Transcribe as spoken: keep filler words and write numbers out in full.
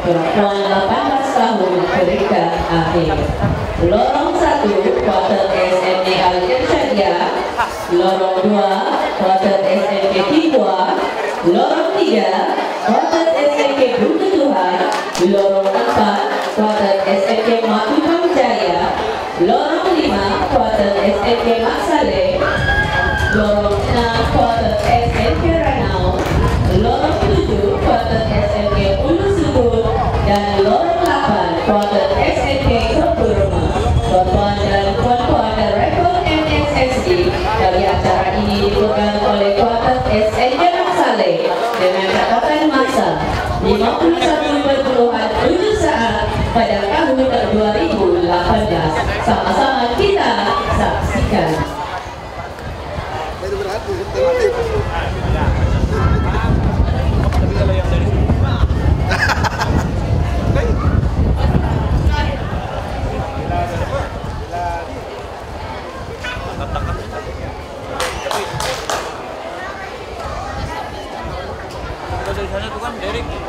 perempuan delapan belas tahun peringkat akhir. Lorong satu kuarter S M D Al-Irsyadiyah, lorong dua kuarter S M K Tibwa, lorong tiga kuarter S M K Bukit Tuhan, lorong empat kuarter S M K Matupang Jaya, lorong lima kuarter S M K Maksale, lorong enam kuarter S M K Ranau, lorong tujuh kuarter S M K Ulu Subur, dan lorong delapan kuarter S M K Kepurma. Bapak dan puan-puan Rektor M S S D dari acara ini dipegang oleh kuarter S M K Maksale dengan catatan masa lima puluh satu perpuluhan tujuh saat pada tahun dua ribu delapan belas. Sama-sama kita saksikan. Dari sana tuh kan Derek